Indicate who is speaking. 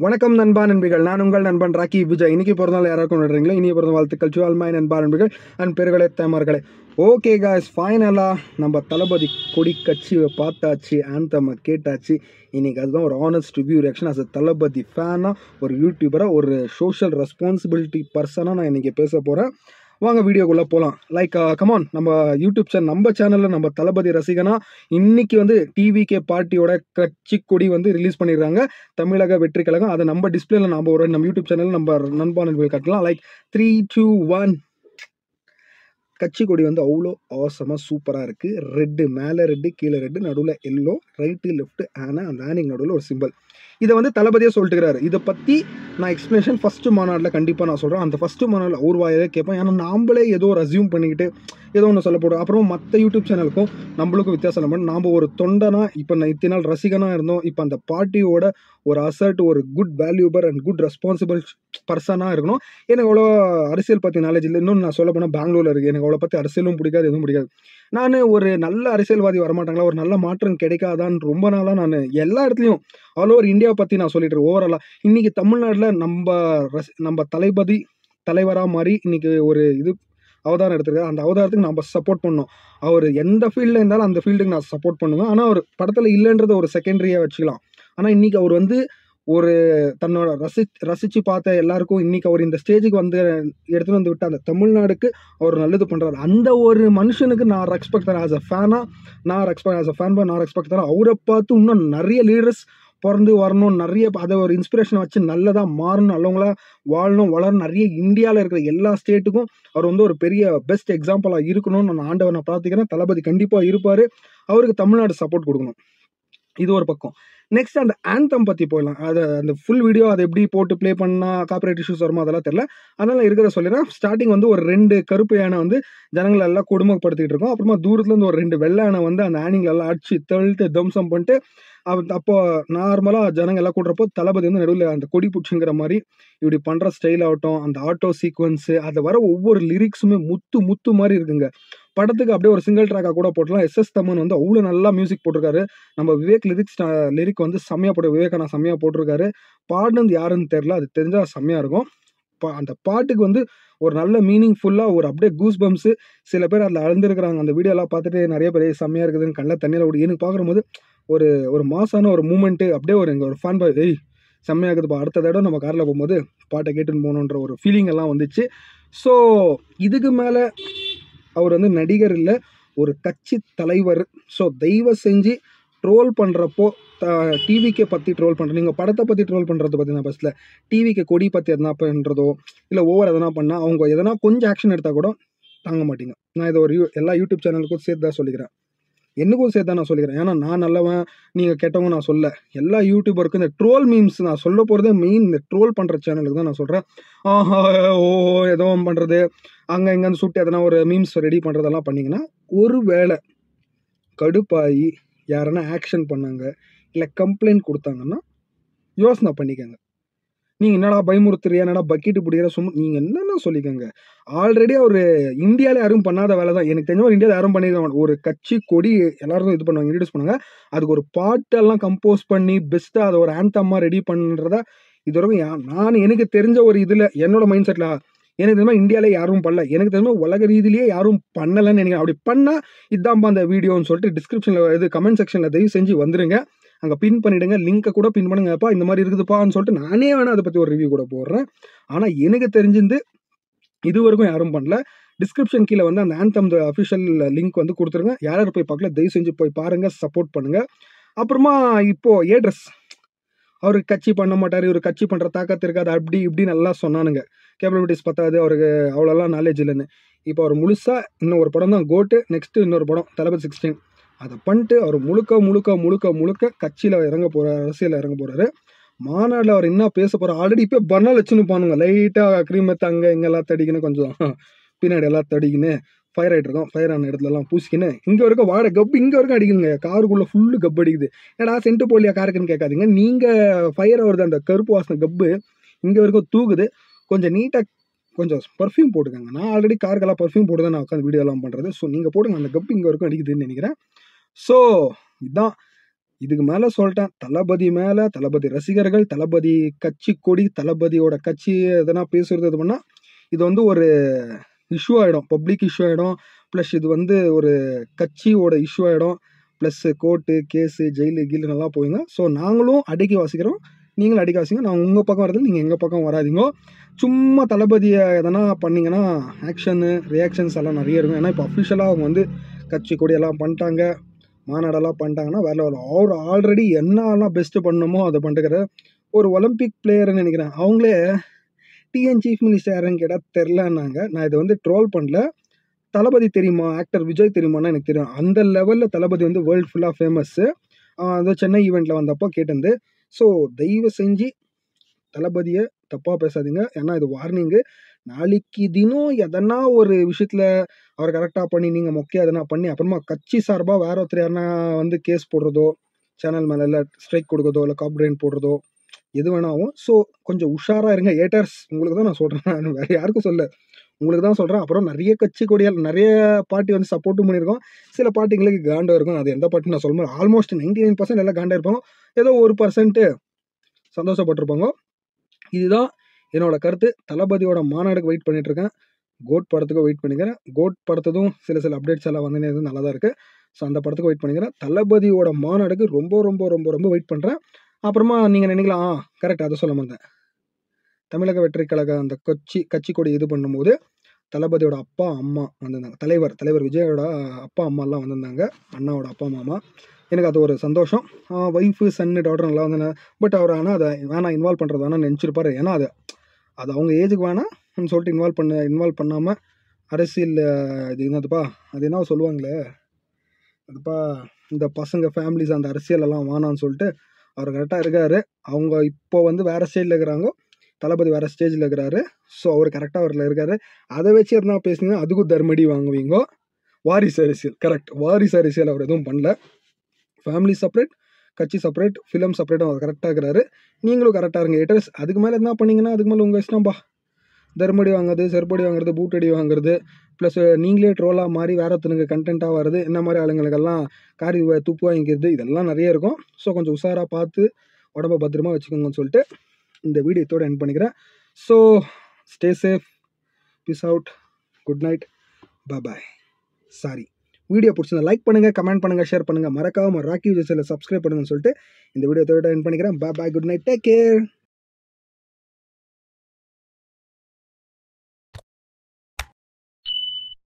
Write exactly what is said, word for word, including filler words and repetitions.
Speaker 1: வணக்கம் நண்பா நண்பிகள், நான் உங்கள் நண்பன் ராக்கி விஜய். இன்னைக்கு பிறந்தநாள் யாராவது கொண்டாடுறீங்களோ இனிய பிறந்த வாழ்த்துக்கள் டு ஆல் மை நண்பா நண்பிகள் அண்ட் பெருகளே தேமர்களே. ஓகே காய்ஸ், ஃபைனலாக நம்ம தளபதி கொடி கட்சியை பார்த்தாச்சு, ஆந்தமை கேட்டாச்சு. இன்றைக்கி அதுதான் ஒரு honest review reaction. As a Thalapathy ஃபேனாக, ஒரு யூடியூபராக, ஒரு சோஷியல் ரெஸ்பான்சிபிலிட்டி பர்சனாக நான் இன்றைக்கி பேச போகிறேன். வாங்க வீடியோக்குள்ளே போகலாம். லைக் கமான், நம்ம யூடியூப் சேனல் நம்ம சேனலில் நம்ம தளபதி ரசிகனா இன்னைக்கு வந்து டிவிகே பார்ட்டியோட கட்சி கொடி வந்து ரிலீஸ் பண்ணிடுறாங்க, தமிழக வெற்றி கழகம். அதை நம்ம டிஸ்பிளேல நம்ம ஒரு நம்ம யூடியூப் சேனலில் நம்ம நண்பானர்கள் கட்டலாம். Like three two one. கட்சி கொடி வந்து அவ்வளோ அவசரமாக சூப்பராக இருக்குது. ரெட்டு மேலே, ரெட்டு கீழே, ரெட்டு நடுவில் எல்லோ, ரைட்டு லெஃப்ட்டு ஆனா, அந்த ஆனிங் நடுவில் ஒரு சிம்பிள். இதை வந்து தளபதியே சொல்லிட்டுக்கிறாரு. இதை பற்றி நான் எக்ஸ்ப்ளனேஷன் ஃபஸ்ட்டு மாநாட்டில் கண்டிப்பாக நான் சொல்கிறேன். அந்த ஃபஸ்ட்டு மாநாட்டில் ஒரு வாயிலே கேட்பேன். ஏன்னா நாம்ளே ஏதோ ஒரு அசியூம் பண்ணிக்கிட்டு ஏதோ ஒன்று சொல்ல போடுறோம். அப்புறம் மற்ற யூடியூப் சேனலுக்கும் நம்மளுக்கும் வித்தியாசம் பண்ண, நாம் ஒரு தொண்டனா இப்போ நான் இத்தனை நாள் ரசிகனாக இருந்தோம். இப்போ அந்த பார்ட்டியோட ஒரு அசர்ட், ஒரு good valuable and good responsible பர்சனாக இருக்கணும். எனக்கு அவ்வளோ அரசியல் பற்றி நாலேஜ் இல்லை. இன்னொன்று நான் சொல்ல போனால் பெங்களூரில் இருக்குது, எனக்கு அவ்வளோ பற்றி அரசியலும் பிடிக்காது, எதுவும் பிடிக்காது. நான் ஒரு நல்ல அரசியல்வாதி வரமாட்டாங்களா, ஒரு நல்ல மாற்றம் கிடைக்காதான்னு ரொம்ப நாளாக நான் எல்லா இடத்துலையும் ஆல் ஓவர் இந்தியாவை பற்றி நான் சொல்லிட்டு இருக்கேன். ஓவராலாக இன்றைக்கி தமிழ்நாட்டில் நம்ம ரசி நம்ம தளபதி தலைவராக மாதிரி இன்றைக்கி ஒரு இது அவதாரம் எடுத்துருக்காரு. அந்த அவதாரத்துக்கு நம்ம சப்போர்ட் பண்ணோம். அவர் எந்த ஃபீல்டில் இருந்தாலும் அந்த ஃபீல்டுக்கு நான் சப்போர்ட் பண்ணுவேன். ஆனால் அவர் படத்தில் இல்லைன்றத ஒரு செகண்டரியாக வச்சுக்கலாம். ஆனால் இன்றைக்கி அவர் வந்து ஒரு தன்னோட ரசி ரசித்து பார்த்த எல்லாருக்கும் இன்றைக்கி அவர் இந்த ஸ்டேஜுக்கு வந்து எடுத்துகிட்டு வந்து விட்டு அந்த தமிழ்நாடுக்கு அவர் நல்லது பண்ணுறாரு. அந்த ஒரு மனுஷனுக்கு நான் ரெஸ்பெக்ட் தரேன். ஆஸ் அ ஃபேனாக நான் respect as a fanboy நான் ரெஸ்பெக்ட் தரேன். அவரை பார்த்து இன்னும் நிறைய லீடர்ஸ் பிறந்து வரணும், நிறைய அதை ஒரு இன்ஸ்பிரேஷன் வச்சு நல்லதாக மாறணும், நல்லவங்களா வாழணும், வளரணும். நிறைய இந்தியாவில் இருக்கிற எல்லா ஸ்டேட்டுக்கும் அவர் வந்து ஒரு பெரிய பெஸ்ட் எக்ஸாம்பிளாக இருக்கணும்னு நான் ஆண்டவர் நான் பிரார்த்திக்கிறேன். தளபதி கண்டிப்பாக இருப்பார். அவருக்கு தமிழ்நாடு சப்போர்ட் கொடுக்கணும். இது ஒரு பக்கம். நெக்ஸ்ட் அந்த ஆந்தம் பற்றி போயிடலாம். அதை அந்த ஃபுல் வீடியோ அதை எப்படி போட்டு ப்ளே பண்ணால் காப்பிரைட் இஷ்யூஸ் வருமோ அதெல்லாம் தெரியல. அதனால் இருக்கிறத சொல்லிடுறேன். ஸ்டார்டிங் வந்து ஒரு ரெண்டு கருப்பு யானை வந்து ஜனங்களை எல்லாம் கொடுமைப்படுத்திட்டு இருக்கோம். அப்புறமா தூரத்துலேருந்து ஒரு ரெண்டு வெள்ளை யானை வந்து அந்த ஆனிங்களெல்லாம் அடிச்சு தழுத்து தம்சம் பண்ணிட்டு அப்போ நார்மலாக ஜனங்க எல்லாம் கூடுறப்போ தளபதி வந்து நடுவில் அந்த கொடி பிடிச்சிங்கிற மாதிரி இப்படி பண்ணுற ஸ்டைல் ஆகட்டும், அந்த ஆட்டோ சீக்வன்ஸு, அதை வர ஒவ்வொரு லிரிக்ஸுமே முத்து முத்து மாதிரி இருக்குங்க. படத்துக்கு அப்படியே ஒரு சிங்கிள் ட்ராக்காக கூட போட்டலாம். எஸ் எஸ் தமன் வந்து அவ்வளோ நல்லா மியூசிக் போட்டிருக்காரு. நம்ம விவேக் லிரிக்ஸ் லிரிக் வந்து செம்மையாக போட்டு விவேகானா செம்மையாக போட்டிருக்காரு. பாடுனது யாருன்னு தெரில, அது தெரிஞ்சால் செம்மையாக இருக்கும். பா அந்த பாட்டுக்கு வந்து ஒரு நல்ல மீனிங்ஃபுல்லாக ஒரு அப்படியே கூஸ் பம்ப்ஸு. சில பேர் அதில் அழுந்துருக்குறாங்க. அந்த வீடியோலாம் பார்த்துட்டு நிறைய பேர் செம்மையாக இருக்குதுன்னு கண்ணில் தண்ணியில் ஓடி எனக்கு பார்க்கும்போது ஒரு ஒரு மாசான ஒரு மூமெண்ட்டு அப்படியே ஒரு எங்கள் ஒரு ஃபேன் பாய் ஏய் செம்மையாக இருக்குதுப்பா, அடுத்த தடவை நம்ம காரில் போகும்போது பாட்டை கேட்டுன்னு போகணுன்ற ஒரு ஃபீலிங் எல்லாம் வந்துச்சு. ஸோ இதுக்கு மேலே அவர் வந்து நடிகர் இல்லை, ஒரு கட்சி தலைவர். ஸோ தயவு செஞ்சு ட்ரோல் பண்ணுறப்போ த டிவிக்கே பற்றி ட்ரோல் பண்ணுறோம். நீங்கள் படத்தை பற்றி ட்ரோல் பண்ணுறத பற்றி நான் பஸ்ஸில் டிவிக்கு கொடி பற்றி எதனா பண்ணுறதோ இல்லை ஓவர் எதனா பண்ணால் அவங்க எதனா கொஞ்சம் ஆக்ஷன் எடுத்தால் கூட தாங்க மாட்டீங்க. நான் இதை ஒரு யூ எல்லா யூடியூப் சேனலுக்கும் சேர்த்து தான் சொல்லிக்கிறேன், என்னக்கும் சேர்த்து தான் நான் சொல்லிக்கிறேன். ஏன்னா நான் நல்லவன் நீங்கள் கெட்டவங்க நான் சொல்ல. எல்லா யூடியூபருக்கும் இந்த ட்ரோல் மீம்ஸ் நான் சொல்ல போகிறதே மெயின் இந்த ட்ரோல் பண்ணுற சேனலுக்கு தான் நான் சொல்கிறேன். ஆஹா ஓ ஏதோ பண்ணுறது, அங்கே இங்கேருந்து சுட்டு எதனா ஒரு மீம்ஸ் ரெடி பண்ணுறதெல்லாம் பண்ணிங்கன்னா, ஒரு வேளை கடுப்பாகி யாரனா ஆக்ஷன் பண்ணாங்க இல்லை கம்ப்ளைண்ட் கொடுத்தாங்கன்னா யோசனை பண்ணிக்கோங்க. நீங்கள் என்னடா பயமுறுத்துறியா, என்னடா பக்கெட்டு பிடிக்கிற சும்மா நீங்கள் என்னென்ன சொல்லிக்கோங்க. ஆல்ரெடி அவர் இந்தியாவில் யாரும் பண்ணாத வேலை தான். எனக்கு தெரிஞ்ச ஒரு இந்தியாவில் யாரும் பண்ணியிருக்க ஒரு கட்சி கொடி எல்லாருக்கும் இது பண்ணுவாங்க, இன்ட்ரடியூஸ் பண்ணுவாங்க. அதுக்கு ஒரு பாட்டெல்லாம் கம்போஸ் பண்ணி பெஸ்ட்டாக அதை ஒரு ஆந்தமாக ரெடி பண்ணுறதா இது வரைக்கும் நான் எனக்கு தெரிஞ்ச ஒரு இதில் என்னோட மைண்ட் செட்டில் எனக்கு தெரியுமா இந்தியாவிலே யாரும் பண்ணல. எனக்கு தெரியுமா உலக ரீதியிலேயே யாரும் பண்ணலைன்னு நினைக்கிறேன். அப்படி பண்ணால் இதான்ப்பா அந்த வீடியோன்னு சொல்லிட்டு டிஸ்கிரிப்ஷனில் இது கமெண்ட் செக்ஷனில் தயவு செஞ்சு வந்துருங்க, அங்கே பின் பண்ணிவிடுங்க, லிங்க்கை கூட பின் பண்ணுங்கப்பா, இந்த மாதிரி இருக்குதுப்பான்னு சொல்லிட்டு நானே வேணால் அதை பற்றி ஒரு ரிவ்யூ கூட போடுறேன். ஆனால் எனக்கு தெரிஞ்சிருந்து இது வரைக்கும் யாரும் பண்ணல. டிஸ்கிரிப்ஷன் கீழே வந்து அந்த ஆந்தம் அஃபிஷியல் லிங்க் வந்து கொடுத்துருங்க. யார் யார் போய் பார்க்கல தயவு செஞ்சு போய் பாருங்கள், சப்போர்ட் பண்ணுங்கள். அப்புறமா இப்போது ஏட்ரஸ் அவர் கட்சி பண்ண மாட்டார், இவர் கட்சி பண்ணுற தாக்கத்து இருக்காது, அப்படி இப்படி நல்லா சொன்னானுங்க. கேப்பபிலிட்டிஸ் பத்தாது, அவருக்கு அவ்வளோலாம் நாலேஜ் இல்லைன்னு. இப்போ அவர் முழுசாக இன்னும் ஒரு படம் தான் கோட்டு, நெக்ஸ்ட்டு இன்னொரு படம் தளபதி சிக்ஸ்டீன், அதை பண்ணிட்டு அவர் முழுக்க முழுக்க முழுக்க முழுக்க கட்சியில் இறங்க போகிறார், அரசியலில் இறங்க போகிறாரு. மாநாட்டில் அவர் என்ன பேச போகிறார், ஆல்ரெடி இப்போ பர்னால் வச்சுன்னு பானுங்க, லைட்டாக க்ரீம் எடுத்து அங்கே இங்கே எல்லாம் தடிக்கணும், கொஞ்சம் பின்னாடி எல்லாம் தடிக்கணும், ஃபயர் ஆகிட்டு இருக்கோம், ஃபயர் ஆன இடத்துலலாம் பூசிக்கின்னு இங்கே வரைக்கும் வாட கப்பு இங்கே வரைக்கும் அடிக்குதுங்க. காருக்குள்ளே ஃபுல்லு கப்பு அடிக்குது. ஏன்னா சென்ட்டு போலியா காருக்குன்னு கேட்காதீங்க, நீங்கள் ஃபயர் ஆகுறது அந்த கருப்பு வாசனை கப்பு இங்கே வரைக்கும் தூக்குது. கொஞ்சம் நீட்டாக கொஞ்சம் பர்ஃப்யூம் போட்டுக்கோங்க. நான் ஆல்ரெடி காருக்கெல்லாம் பர்ஃப்யூம் போட்டு தான் நான் உட்காந்து வீடியோலாம் பண்ணுறது. ஸோ நீங்கள் போடுங்க, அந்த கப்பு இங்கே வரைக்கும் அடிக்குதுன்னு நினைக்கிறேன். ஸோ இதுதான் இதுக்கு மேலே சொல்லிட்டேன், தளபதி மேலே, தளபதி ரசிகர்கள், தளபதி கட்சி கொடி, தளபதியோட கட்சி எதனா பேசுறது இது பண்ணால் இது வந்து ஒரு இஷ்யூ ஆகிடும், பப்ளிக் இஷ்யூ ஆகிடும். ப்ளஸ் இது வந்து ஒரு கட்சியோட இஷ்யூ ஆகிடும். ப்ளஸ்ஸு கோர்ட்டு கேஸு ஜெயிலு கீழு நல்லா போவீங்க. ஸோ நாங்களும் அடக்கி வாசிக்கிறோம், நீங்களும் அடக்கி வாசிங்க. நான் உங்கள் பக்கம் வரது, நீங்கள் எங்கள் பக்கம் வராதிங்க. சும்மா தளபதியை எதனா பண்ணிங்கன்னா ஆக்ஷனு ரியாக்ஷன்ஸ் எல்லாம் நிறைய இருக்கும். ஏன்னா இப்போ அஃபிஷியலாக அவங்க வந்து கட்சி கொடியெல்லாம் பண்ணிட்டாங்க, மாநாடெல்லாம் பண்ணிட்டாங்கன்னா வேற லெவல். அவர் ஆல்ரெடி என்னெல்லாம் பெஸ்ட்டு பண்ணணுமோ அதை பண்ணிட்டுக்கிற ஒரு ஒலிம்பிக் பிளேயர்னு நினைக்கிறேன். அவங்களே டிஎன் சீஃப் மினிஸ்டர் யாருன்னு கேட்டால் தெரிலன்னாங்க. நான் இதை வந்து ட்ரோல் பண்ணல. தளபதி தெரியுமா, ஆக்டர் விஜய் தெரியுமான்னா எனக்கு தெரியும். அந்த லெவலில் தளபதி வந்து வேர்ல்டு ஃபுல்லாக ஃபேமஸ்ஸு. அது சென்னை ஈவெண்ட்டில் வந்தப்போ கேட்டிருந்து. ஸோ தயவு செஞ்சு தளபதியை தப்பாக பேசாதீங்க. ஏன்னா இது வார்னிங்கு. நாளைக்கு தினம் எதனா ஒரு விஷயத்தில் அவர் கரெக்டாக பண்ணி நீங்கள் மொக்கையாக எதனா பண்ணி அப்புறமா கட்சி சார்பாக வேற ஒருத்தர் யாருன்னா வந்து கேஸ் போடுறதோ, சேனல் மேலே இல்லை ஸ்ட்ரைக் கொடுக்குறதோ, இல்லை காப்பிரைட் போடுறதோ எது வேணாவும். ஸோ கொஞ்சம் உஷாராக இருங்க ஏட்டர்ஸ். உங்களுக்கு தான் நான் சொல்கிறேன், நான் வேறு யாருக்கும் சொல்ல, உங்களுக்கு தான் சொல்கிறேன். அப்புறம் நிறைய கட்சி கொடியால் நிறைய பார்ட்டி வந்து சப்போர்ட்டும் பண்ணியிருக்கோம். சில பார்ட்டிங்களுக்கு காண்டாக இருக்கும். அது எந்த பார்ட்டி நான் சொல்லுவேன், ஆல்மோஸ்ட் நைன்டி நைன் பர்சன்ட் எல்லாம் காண்டாக இருப்பாங்க, ஏதோ ஒரு பர்சன்ட்டு சந்தோஷப்பட்டிருப்பாங்க. இதுதான் என்னோட கருத்து. தளபதியோட மாநாடுக்கு வெயிட் பண்ணிட்டுருக்கேன், கோட் படத்துக்கும் வெயிட் பண்ணிக்கிறேன். கோட் படத்ததும் சில சில அப்டேட்ஸ் எல்லாம் வந்து நல்லா தான் இருக்குது. ஸோ அந்த படத்துக்கு வெயிட் பண்ணிக்கிறேன். தளபதியோட மாநாடுக்கு ரொம்ப ரொம்ப ரொம்ப ரொம்ப வெயிட் பண்ணுறேன். அப்புறமா நீங்கள் நினைக்கலாம், ஆ கரெக்ட், அதை சொல்ல மாட்டேன். தமிழக வெற்றி கழக அந்த கட்சி கட்சி கொடி இது பண்ணும்போது தளபதியோட அப்பா அம்மா வந்திருந்தாங்க. தலைவர் தலைவர் விஜயோட அப்பா அம்மாலாம் வந்திருந்தாங்க, அண்ணாவோட அப்பா அம்மா. எனக்கு அது ஒரு சந்தோஷம். ஒய்ஃபு சன்னு டாட்டர் நல்லா வந்தேன். பட் அவர் ஆனால் அதை வேணாம் இன்வால்வ் பண்ணுறது வேணாம்னு நினச்சிருப்பாரு. ஏன்னா அது அது அவங்க ஏஜுக்கு வேணாம்னு சொல்லிட்டு இன்வால்வ் பண்ண இன்வால்வ் பண்ணாமல் அரசியல் இது என்னதுப்பா, அது என்ன சொல்லுவாங்களே அதுப்பா, இந்த பசங்க ஃபேமிலிஸ் அந்த அரசியலெல்லாம் வேணான்னு சொல்லிட்டு அவர் கரெக்டாக இருக்கார். அவங்க இப்போ வந்து வேறு ஸ்டேஜில் இருக்கிறாங்க, தளபதி வேறு ஸ்டேஜில் இருக்கிறாரு. ஸோ அவர் கரெக்டாக அவரில் இருக்கார். அதை வச்சு எதுனா பேசுனீங்க அதுக்கும் தர்மடி வாங்குவீங்க. வாரிசு அரசியல் கரெக்ட், வாரிசு அரசியல் அவர் எதுவும் பண்ணல. ஃபேமிலி செப்பரேட், கட்சி செப்பரேட், ஃபிலிம் செப்பரேட்டும் அவர் கரெக்டாக இருக்கிறாரு. நீங்களும் கரெக்டாக இருங்க ஏட்டர்ஸ். அதுக்கு மேலே என்ன பண்ணிங்கன்னா அதுக்கு மேலே உங்கள் இஷ்டம்பா. தர்மடி வாங்குறது, செருப்படி வாங்குறது, பூட்டடி வாங்குறது, ப்ளஸ் நீங்களே ட்ரோலாக மாறி வேற ஒருத்தனுக்கு கண்டென்ட்டாக வருது, இந்த மாதிரி ஆளுங்களுக்கெல்லாம் காரி துப்பு வாங்கிக்கிறது, இதெல்லாம் நிறைய இருக்கும். ஸோ கொஞ்சம் உஷாராக பார்த்து உடம்ப பத்திரமா வச்சுக்கோங்கன்னு சொல்லிட்டு இந்த வீடியோ இதோட எண்ட் பண்ணிக்கிறேன். So stay safe, peace out, good night, bye. Sorry, video பிடிச்சிருந்தா லைக் பண்ணுங்கள், கமெண்ட் பண்ணுங்கள், ஷேர் பண்ணுங்கள், மறக்காமல் ராக்கி விஜய் சேனலை சப்ஸ்கிரைப் பண்ணுங்கன்னு சொல்லிட்டு இந்த வீடியோ இதோட எண்ட் பண்ணிக்கிறேன். Bye, good night, take care.